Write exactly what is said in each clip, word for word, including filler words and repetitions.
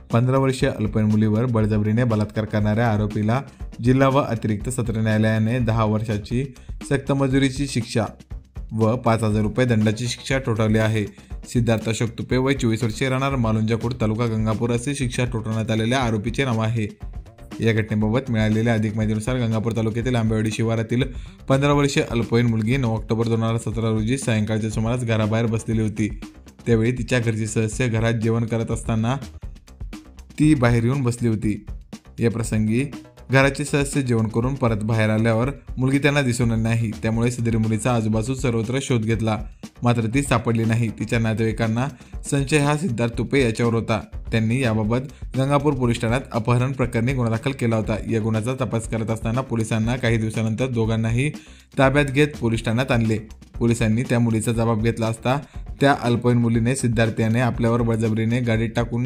पंधरा वर्षीय अल्पवयीन मुलीवर बळजबरीने बलात्कार करणाऱ्या आरोपीला जिल्हा व अतिरिक्त सत्र न्यायालयाने दहा वर्षाची सक्तमजुरीची शिक्षा व पाच हजार रुपये दंडाची शिक्षा ठोठावली आहे। सिद्धार्थ अशोक तुपे वय चोवीस वर्षीय, राहणार मालुंजाखुर्द, तालुका गंगापूर असे शिक्षा ठोठावण्यात आलेल्या आरोपीचे नाव आहे। या घटनेबाबत मिळालेल्या अधिक माहितीनुसार गंगापूर तालुक्यातील आंबेवाडी शिवारातील पंधरा वर्षीय अल्पवयीन मुलगी नऊ ऑक्टोबर दोन हजार सतरा रोजी सायंकाळच्या सुमारास घराबाहेर बसलेली होती। त्यावेळी तिच्या घरचे सदस्य घरात जेवण करत असताना ती बाहेर येऊन बसली होती। या प्रसंगी घराचे सदस्य जेवण करून परत बाहेर आल्यावर मुलगी त्यांना दिसून नाही। त्यामुळे सदरी मुलीचा आजूबाजू सर्वत्र शोध घेतला, मात्र ती सापडली नाही। तिच्या नातेवाईकांना संशय हा सिद्धार्थ तुपे याच्यावर होता। त्यांनी याबाबत गंगापूर पोलीस ठाण्यात अपहरण प्रकरणी गुन्हा दाखल केला होता। या गुन्ह्याचा तपास करत असताना पोलिसांना काही दिवसानंतर दोघांनाही ताब्यात घेत पोलीस ठाण्यात आणले। पोलिसांनी त्या मुलीचा जबाब घेतला असता त्या अल्पवयीन मुलीने सिद्धार्थ याने आपल्यावर बळजबरीने गाडीत टाकून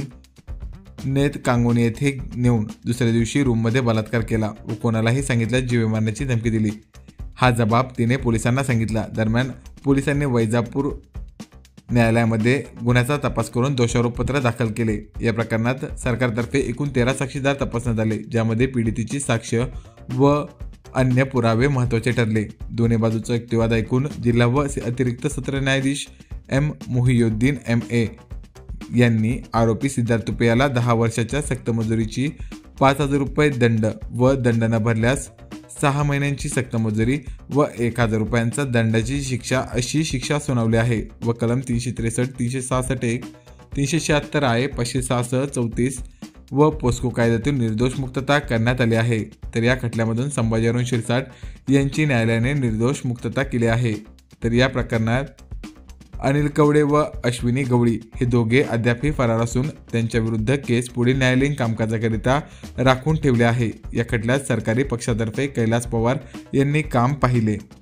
नेत कांगोनी येथे नेऊन दुसऱ्या दिवशी रूममध्ये बलात्कार केला व कोणालाही सांगितलं जीवे मारण्याची धमकी दिली। हा जबाब तिने पोलिसांना सांगितला। दरम्यान पोलिसांनी वैजापूर न्यायालयामध्ये गुन्ह्याचा तपास करून दोषारोपपत्र दाखल केले। या प्रकरणात सरकारतर्फे एकूण तेरा साक्षीदार तपासण्यात आले, ज्यामध्ये पीडितेची साक्ष व अन्य पुरावे महत्त्वाचे ठरले। दोन्ही बाजूचा युक्तिवाद ऐकून जिल्हा व अतिरिक्त सत्र न्यायाधीश एम मोहियुद्दीन एम ए यांनी आरोपी सिद्धार्थ तुपे याला दहा वर्षाच्या सक्तमजुरीची पाच हजार रुपये दंड व दंड न भरल्यास सहा महिन्यांची सक्तमजुरी व एक हजार रुपयांचा दंडाची शिक्षा अशी शिक्षा सुनावली आहे व कलम तीनशे त्रेसष्ट तीनशे सहासष्ट एक तीनशे शहात्तर आहे पाचशे सहासष्ट चौतीस व पोस्को कायद्यातून निर्दोष मुक्तता करण्यात आली आहे। तर या खटल्यामधून संभाजी अरुण शिरसाट यांची न्यायालयाने निर्दोष मुक्तता केली आहे। तर या प्रकरणात अनिल कवडे व अश्विनी गवळी हे दोघे अद्यापही फरार असून त्यांच्या विरुद्ध केस पुढील न्यायालयीन कामकाजाकरिता राखून ठेवले आहे। या खटल्यात सरकारी पक्षातर्फे कैलास पवार यांनी काम पाहिले।